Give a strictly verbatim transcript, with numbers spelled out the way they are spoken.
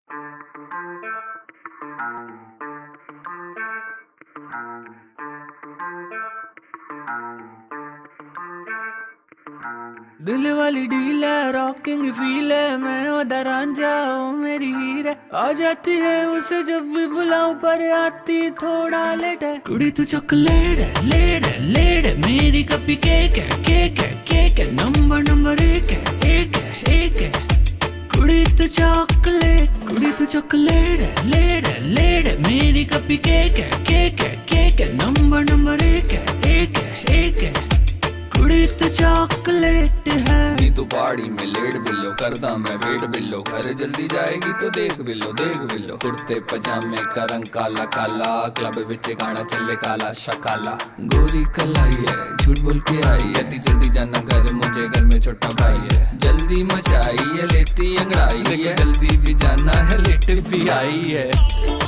दिल वाली डील है, रॉकिंग फील है, मैं ओदा रांझा ओ मेरी हीर है। आ जाती है उसे जब भी बुलाऊं पर आती थोड़ा लेट है। कुड़ी तू चॉकलेट है, लेट है, लेट है, मेरी कपी केक है, केक है, केक है, नंबर नंबर एक है, एक है, एक है। कुड़ी तू चॉकलेट, कुड़ी तू चॉकलेट है, लेट है, लेट है, मेरी कपी केक है, केक है, केक है, नंबर नंबर एक है, एक है, एक है। कुड़ी तो चॉकलेट है। नी तू पहाड़ी में लेट बिल्लो, करदा मैं वेट बिल्लो, घर जल्दी जाएगी तो देख बिल्लो, देख बिल्लो। कुर्ते पजामे का रंग काला काला, क्लब विच गाना चले काला शकाला। गोरी कलाई है, झूठ बोल के आई है, जल्दी जाना घर, मुझे घर में छोटा भाई है। जल्दी मचाई है, लेती अंगड़ाई है, जल्दी भी जाना है, लेट भी आई है।